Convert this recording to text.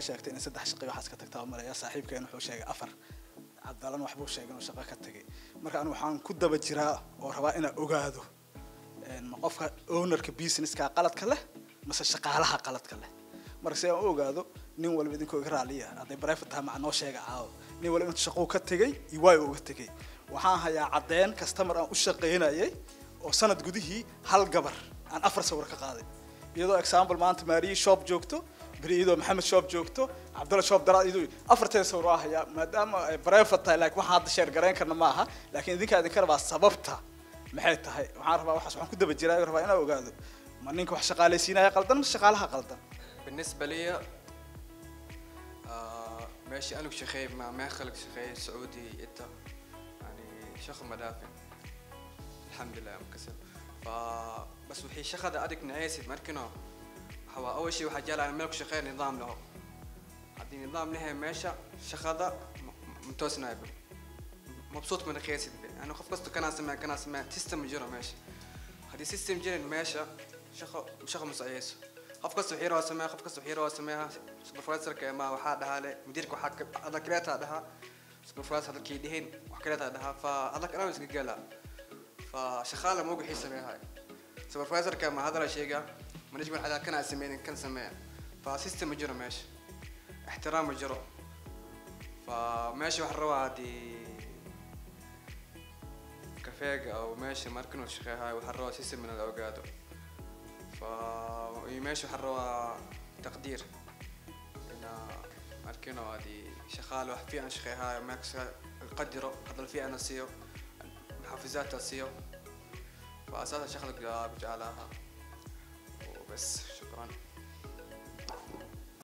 sheegtay in saddex shaqo waxaas ka tagtaa maraya saaxiibkeen wuxuu sheegay afar cabdalan waxbuu sheegay inuu shaqo ka tagay marka anu waxaan ku daba jiraa oo rabaa inaan ogaado ma qofka ownerka businesska qaladka leh mase shaqaalaha qaladka leh marka si aan u ogaado nin walba idinkoo iga raaliya haday private tahay macnoo sheega caawo nin walba intuu shaqo ka tagay iyo way uga tagay waxaan hayaa cadeen customer aan u shaqeynayay oo sanad gudihii hal gabar aan afar sawir ka qaaday iyadoo example maanta Marie shop joogto bariido Maxamed shop joogto Cabdalla shop daraadiidu afarteen sawir ah ayaa maadaama private tahay laakiin waxa hadda share gareyn karna maaha laakiin idinka rabaa sababta maxay tahay waxaan rabaa waxaan ku daba jiraa rabaa inaan ogaado ma ninka wax shaqaaleysiinaya qaldan shaqaalaha qaldan بالنسبة لي ماشي أنا شخيب ما خلق شخيب سعودي إنت يعني شخص مدافع الحمد لله مكسب بس وحي شخص أديك نعيسي مركنه هو أول شيء واحد جال على ملك شخير نظام له هذه نظام له ماشى شخص متوسط نايب مبسوط من الخياسي أنا خف قصته كان اسمه سيستم جرا ماشي هذه سيستم جرا ماشى شخص مسعيس خف قصته حيرة وسماها خف قصته حيرة وسماها سوبرفايزر كما واحد هذا مديرك وحق هذا كريات هذا سوبرفايزر هذا كيدهين وحكريات هذا فهذا كلام يسقيله فشغاله موقع حيسميها هاي سوبرفايزر كما هذا الشيء ما نجم على كان اسمين كان سميه فسيستم جرا ماشي احترام الجرا فماشي واحد روادي كافيه او ماشي ماركن والشيخ هاي وحروا سيستم من الاوقات فماشي وحروا تقدير ان ماركن هذه شغال واحد فيه شيخ هاي ماكس يقدروا هذا فيه انا سيو محافظات السيو فاساسا شغلك بجعلها وبس